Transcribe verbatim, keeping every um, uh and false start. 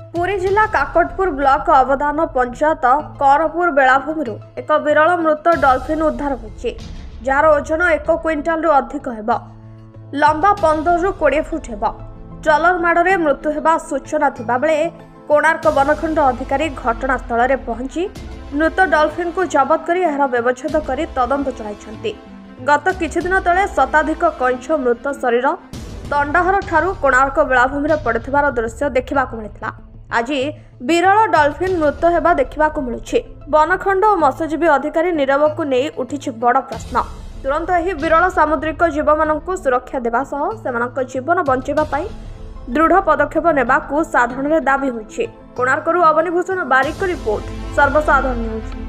पुरी जिला काकटपुर ब्लॉक अवदान पंचायत करपुर बेलाभूमि एक विरल मृत डॉल्फिन उद्धार होछि जार ओजन एक क्विंटाल रु अधिक हेब लंबा पंद्रह रु बीस फुट हेब ट्रलर माड़े मृत्यु हेबा सूचना थिबा बेले कोणार्क वनखंड अधिकारी घटनास्थल में पहुंची मृत डॉल्फिन को जबत कर यार व्यवच्छेद कर तदंत चलाई। गत किछि दिन तले शताधिक कइंछ मृत शरीर दंडाहर ठारू कोणार्क बेलाभूमि पड़िथिबार दृश्य देखा मिलता। आज विरल डॉल्फिन मृत हेबा देखा मिलुछि। वनखंड और मत्स्यजीवी अधिकारी नीरव को नहीं उठी बड़ प्रश्न। तुरंत यह विरल सामुद्रिक जीव मानक सुरक्षा देवा सह सेमानक जीवन बंचाइबा पई दृढ़ पदक्षेप नेबाकू साधारण दाबी होइछि। कोणार्करू अवनीभूषण बारिक रिपोर्ट सर्वसाधारण न्यूज।